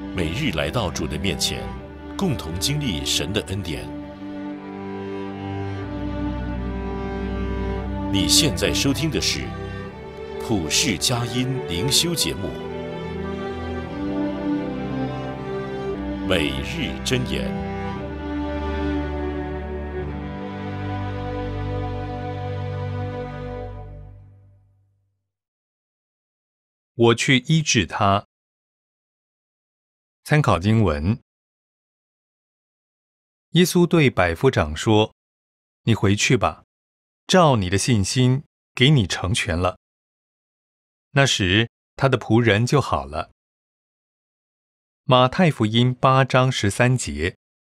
每日来到主的面前，共同经历神的恩典。你现在收听的是普世佳音灵修节目，每日箴言。 我去医治他。参考经文：耶稣对百夫长说：“你回去吧，照你的信心，给你成全了。”那时，他的仆人就好了。马太福音8章13节。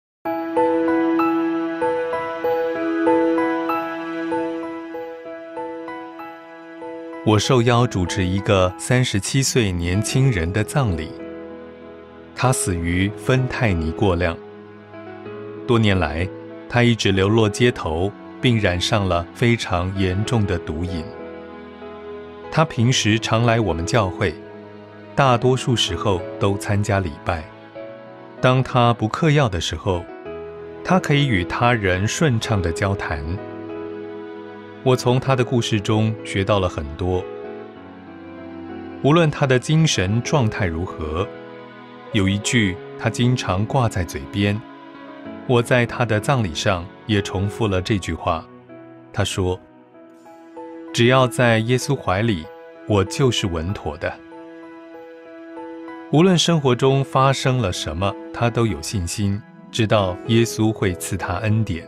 我受邀主持一个37岁年轻人的葬礼，他死于芬太尼过量。多年来，他一直流落街头，并染上了非常严重的毒瘾。他平时常来我们教会，大多数时候都参加礼拜。当他不嗑药的时候，他可以与他人顺畅地交谈。我从他的故事中学到了很多。无论他的精神状态如何，有一句他经常挂在嘴边，我在他的葬礼上也重复了这句话。他说：“只要在耶稣怀里，我就是稳妥的。”无论生活中发生了什么，他都有信心，知道耶稣会赐他恩典。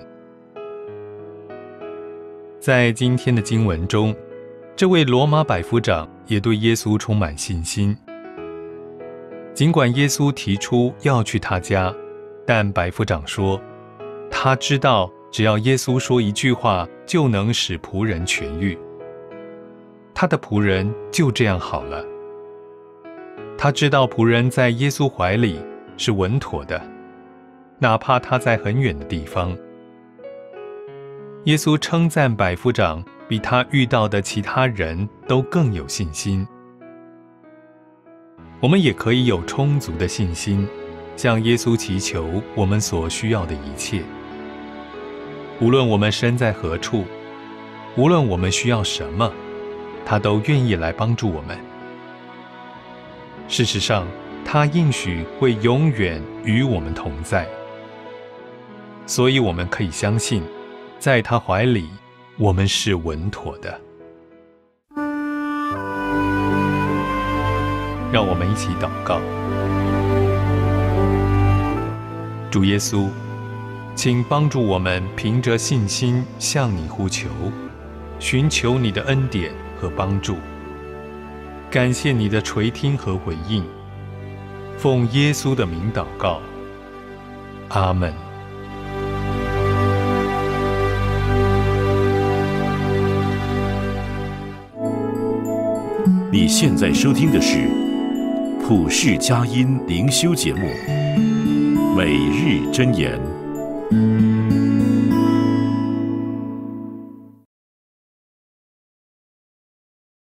在今天的经文中，这位罗马百夫长也对耶稣充满信心。尽管耶稣提出要去他家，但百夫长说，他知道只要耶稣说一句话，就能使仆人痊愈。他的仆人就这样好了。他知道仆人在耶稣怀里是稳妥的，哪怕他在很远的地方。耶稣称赞百夫长比他遇到的其他人都更有信心。我们也可以有充足的信心，向耶稣祈求我们所需要的一切。无论我们身在何处，无论我们需要什么，他都愿意来帮助我们。事实上，他应许会永远与我们同在，所以我们可以相信，在他怀里，我们是稳妥的。让我们一起祷告。主耶稣，请帮助我们凭着信心向你呼求，寻求你的恩典和帮助。感谢你的垂听和回应，奉耶稣的名祷告，阿们。 你现在收听的是普世佳音灵修节目，每日箴言。